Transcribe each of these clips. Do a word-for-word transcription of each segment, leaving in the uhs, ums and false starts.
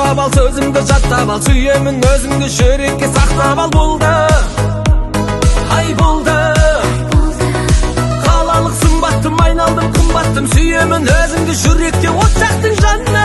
сақтап ал, сөзімді жаттап ал, сүйемін өзімді жүрекке сақтап ал. Болды, ай болды, қалалық сымбаттым, айналдым қымбаттым, сүйемін өзімді жүректе от жақтың жанына.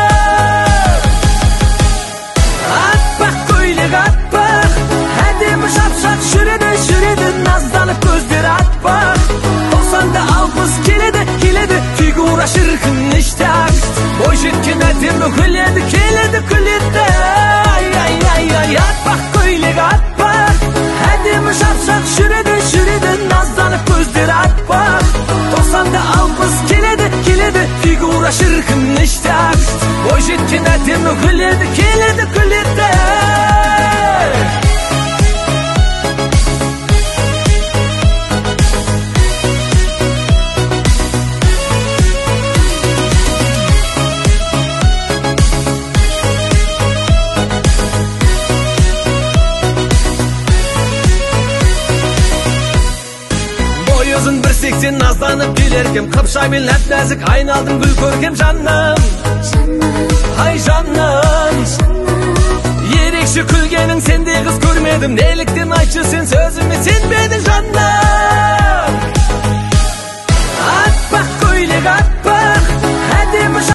Аппақ көйлек аппақ, әдемі шапшақ жүреді, жүреді, назданып көздері аппақ. Тоқсанда алпыс келеді, келеді, фигура шіркін іштақ. Ой жеткен әдемі күледі, келеді, күледі. Ай, ай, ай, ай, аппақ көйлек аппақ, әдемі шапшақ жүреді, жүреді, назданып көздері аппақ. Тоқсанда алпыс келеді, келеді, фигура шіркін іштақ. Ой жеткен әдемі күледі, келеді, күледі. Өзін бір сексен назданып келеркем, қыпшамен ләп нәзік айналдым гүл көркем жаным. Ай жаным, ерекше күлгенің сендей қыз көрмедім, неліктен айтшы сен сөзіме сенбедің жаным.